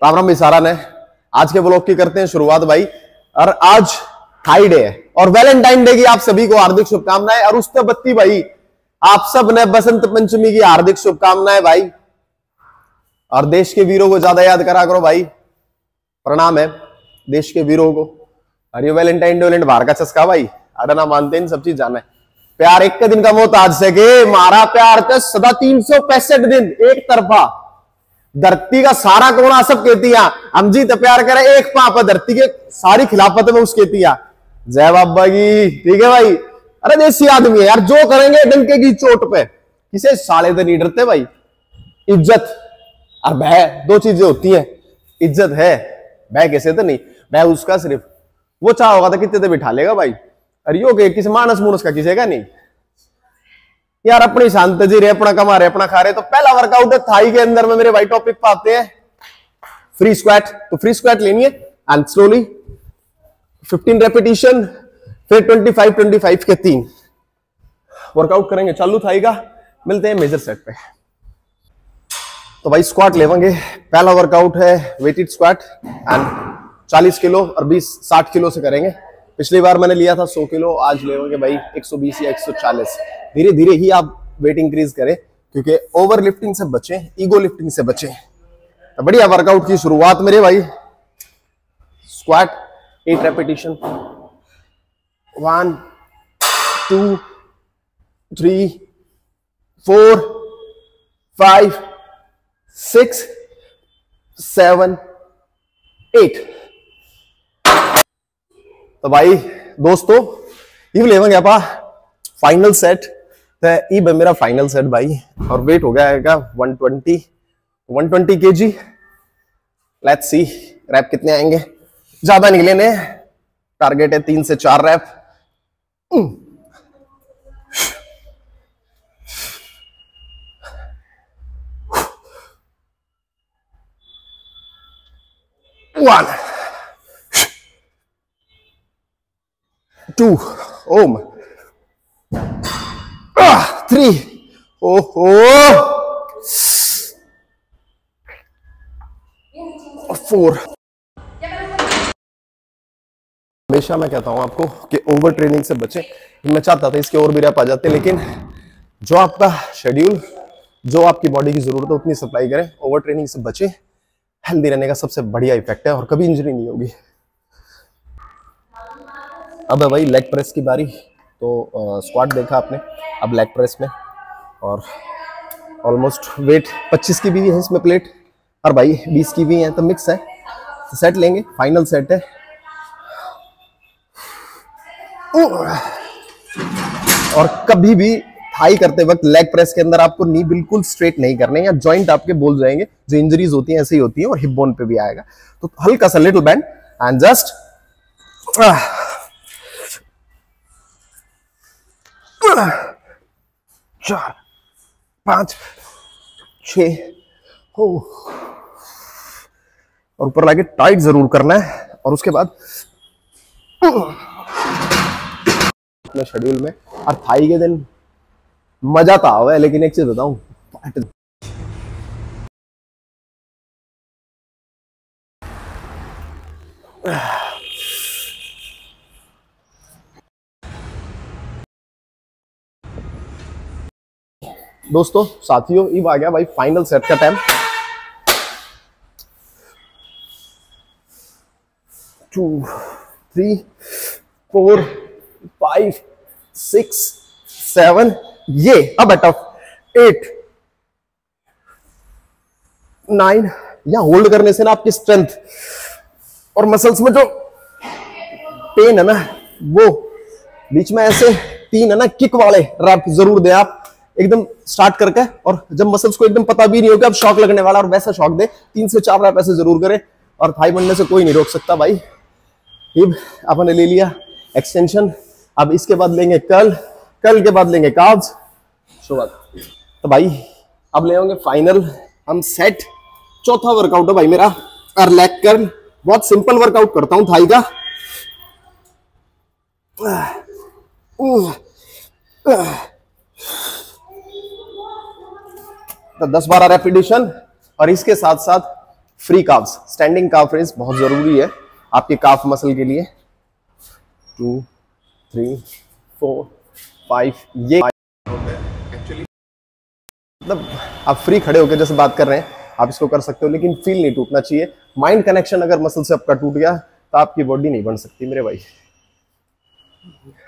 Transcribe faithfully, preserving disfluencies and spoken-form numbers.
राम राम इशारा ने आज के ब्लॉग की करते हैं शुरुआत भाई। और आज थाई डे है और वैलेंटाइन डे की आप सभी को हार्दिक शुभकामनाएं। और उससे बत्ती भाई आप सब ने बसंत पंचमी की हार्दिक शुभकामनाएं भाई। और देश के वीरों को ज्यादा याद करा करो भाई, प्रणाम है देश के वीरों को। और ये वैलेंटाइन डे बाहर का चस्का भाई, अडना मानते हैं सब चीज जाना है। प्यार एक के दिन का मोहताज से के मारा प्यार तो सदा तीन सौ पैंसठ दिन एक तरफा। धरती का सारा कोना सब कहती हम जी तो प्यार करे एक पाप धरती के सारी खिलाफत में उस कहती जय बाबा की। ठीक है भाई, अरे देसी आदमी है यार, जो करेंगे डंके की चोट पे, किसे साले से नहीं डरते भाई। इज्जत और भय दो चीजें होती हैं। इज्जत है, भय कैसे तो नहीं। भय उसका सिर्फ वो चाह होगा तो कितने तो बिठा लेगा भाई। अरे यो के किसी मानस मुनस का किसी का नहीं यार। अपनी शांत जी रहे, अपना कमा रहे, अपना खा रहे। तो पहला वर्कआउट है थाई के अंदर में मेरे भाई टॉपिक पे आते हैं फ्री स्क्वाट। तो फ्री स्क्वाट लेनी है एंड स्लोली फिफ्टीन रेपिटेशन, फिर ट्वेंटी फाइव ट्वेंटी फाइव के तीन वर्कआउट करेंगे चालू थाई का। मिलते हैं मेजर सेट पे। तो भाई स्क्वाट लेवांगे। पहला वर्कआउट है वेटेड स्क्वाट एंड चालीस किलो और बीस साठ किलो से करेंगे। पिछली बार मैंने लिया था सौ किलो, आज लेवांगे भाई एक सौ बीस या एक सौ चालीस। धीरे धीरे ही आप वेट इंक्रीज करें क्योंकि ओवर लिफ्टिंग से बचें, ईगो लिफ्टिंग से बचें। तो बढ़िया वर्कआउट की शुरुआत मेरे भाई। Squat eight repetition, one two three four five six seven eight. तो भाई दोस्तों ये लेवांगे आपा फाइनल सेट। तो ये मेरा फाइनल सेट भाई। और वेट हो गया है one twenty one twenty KG. Let's see rep कितने आएंगे। ज्यादा नहीं लेने, टारगेट है तीन से चार रैप। वन टू ओम थ्री ओहो फोर। हमेशा मैं कहता हूं आपको कि ओवर ट्रेनिंग से बचें। मैं चाहता था इसके और भी रैप आ जाते, लेकिन जो आपका शेड्यूल, जो आपकी बॉडी की जरूरत है उतनी सप्लाई करें। ओवर ट्रेनिंग से बचें। हेल्दी रहने का सबसे बढ़िया इफेक्ट है और कभी इंजरी नहीं होगी। अब है भाई लेग प्रेस की बारी। तो स्क्वाट देखा आपने, अब लेग प्रेस में। और ऑलमोस्ट वेट पच्चीस की भी है इसमें प्लेट और भाई बीस की भी है, तो मिक्स है। तो सेट लेंगे, फाइनल सेट है। और कभी भी थाई करते वक्त लेग प्रेस के अंदर आपको नी बिल्कुल स्ट्रेट नहीं करने, या जॉइंट आपके बोल जाएंगे। जो इंजरीज होती हैं ऐसे ही होती हैं। और हिप बोन पे भी आएगा, तो हल्का सा लिटिल बैंड एंड जस्ट चार पांच छ हो। और ऊपर लाके टाइट जरूर करना है। और उसके बाद अपने शेड्यूल में। और थाई के दिन मजा तो आवे, लेकिन एक चीज बताऊं, दोस्तों साथियों ये आ गया भाई फाइनल सेट का time. Two three four five six seven, ये अब टफ एट नाइन। यहां होल्ड करने से ना आपकी स्ट्रेंथ और मसल्स में जो पेन है ना, वो बीच में ऐसे तीन है ना किक वाले रैप जरूर दें आप एकदम स्टार्ट करके। और जब मसल्स को एकदम पता भी नहीं होगा अब शॉक लगने वाला, और वैसा शॉक दे, तीन से चार रैप ऐसे जरूर करें। और थाई बनने से कोई नहीं रोक सकता भाई। हिप आपने ले लिया, एक्सटेंशन। अब इसके बाद लेंगे कर्ल, कर्ल के बाद लेंगे काव्स। तो भाई अब ले होंगे फाइनल हम सेट। चौथा वर्कआउट है भाई मेरा और लेग कर्ल। बहुत सिंपल वर्कआउट करता हूं थाई का। तो दस बारह रेपिटेशन और इसके साथ साथ free calves, standing calf raise बहुत जरूरी है आपके काफ मसल के लिए। टू थ्री फोर फाइव, ये एक्चुअली मतलब आप फ्री खड़े होकर जैसे बात कर रहे हैं आप इसको कर सकते हो, लेकिन फील नहीं टूटना चाहिए। माइंड कनेक्शन अगर मसल से आपका टूट गया तो आपकी बॉडी नहीं बन सकती मेरे भाई।